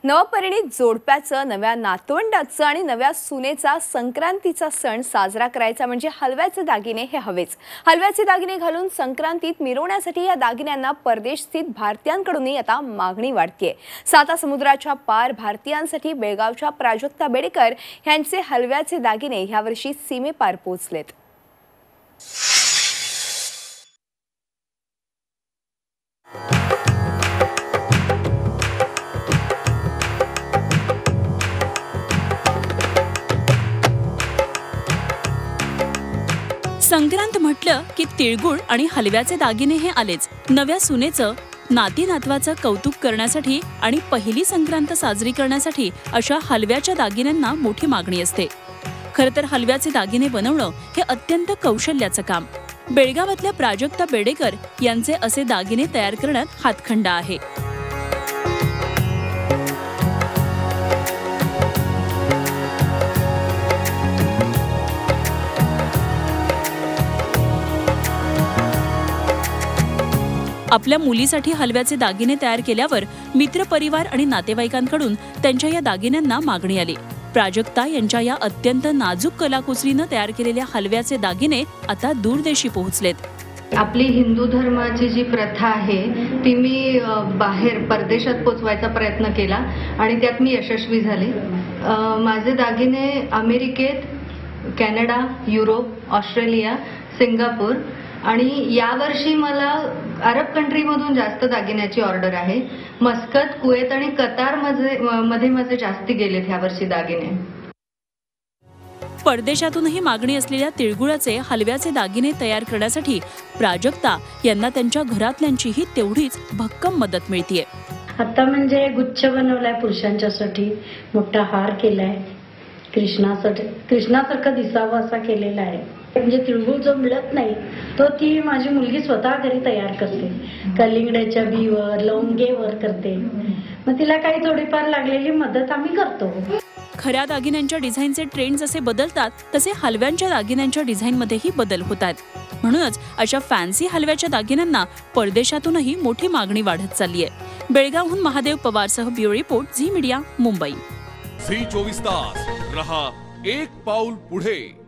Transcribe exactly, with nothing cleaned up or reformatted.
नवपरिणीत जोडप्याचं, नव्या नातवंडाचं आणि नव्या सुनेचा संक्रांतीचा सण साजरा करायचा म्हणजे हलव्याचे दागिने हे हवेच। हलव्याचे दागिने घालून संक्रांतीत मिरवण्यासाठी या दागिन्यांना परदेश स्थित भारतीयांकडूनही आता मागणी वाढतेय। साता समुद्राच्या पार भारतीयांसाठी बेळगावच्या प्राजक्ता बेडेकर यांचे हलव्याचे दागिने यावर्षी सीमेपार पोहोचलेत। संक्रांत म्हटलं की तिळगुळ आणि हलव्याचे दागिने हे आलेच। नव्या सुनेचं, नाती नातवाचं कौतुक करण्यासाठी आणि पहिली संक्रांत साजरी करण्यासाठी अशा हलव्याच्या दागिन्यांना मोठी मागणी असते। खरं तर हलव्याचे दागिने बनवणं हे अत्यंत कौशल्याचं काम। बेळगावातल्या प्राजक्ता बेडेकर यांचे असे दागिने तयार करण्यात हातखंडा आहे। आपल्या मुलीसाठी हलव्याचे दागिने तयार केल्यावर मित्रपरिवार आणि नातेवाईकांकडून त्यांच्या या दागिन्यांना मागणी आली। प्राजक्ता यांच्या या अत्यंत नाजूक कलाकुसरीने तयार केलेल्या हलव्याचे दागिने आता दूरदेशी पोहोचलेत। आपली हिंदू धर्माची जी प्रथा आहे ती मी बाहेर परदेशात पोचवायचा प्रयत्न केला आणि त्यात मी यशस्वी झाले। माझे दागिने अमेरिकेत, कॅनडा, युरोप, ऑस्ट्रेलिया, सिंगापूर आणि यावर्षी मला अरब कंट्रीमधून जास्त दागिन्याची ऑर्डर आहे। मस्कत, कुवेत आणि कतार मध्ये मध्ये जास्ती गेलेत यावर्षी दागिने। परदेशातूनही मागणी असलेल्या तिळगुळाचे हलव्याचे दागिने तयार करण्यासाठी प्राजक्ता यांना त्यांच्या घरातल्यांचीही तेवढीच भक्कम मदत मिळतेय। आता म्हणजे गुच्छ बनवलाय पुरुषांच्यासाठी, मोठा हार केलाय, कृष्णासाठी कृष्णासारखा दिसावा असा केलेला आहे। म्हणजे तिळगुळ जो मिळत नाही तो ती माझी मुलगी स्वतः घरी तयार करते। कलिंगड्याच्या बीवर, लवंगेवर करते। मग तिला काही थोडीफार लागलेली मदत आम्ही करतो। खऱ्या दागिन्यांच्या डिझाईनचे ट्रेंड जसे बदलतात तसे हलव्यांच्या दागिन्यांच्या डिझाईनमध्येही बदल होतात। म्हणूनच अशा फॅन्सी हलव्याच्या दागिन्यांना परदेशातूनही मोठी मागणी वाढत चालली आहे। बेळगावहून महादेव पवारसह bureau report, Zee media, Mumbai. Zee चोवीस तास रहा एक पाऊल पुढे।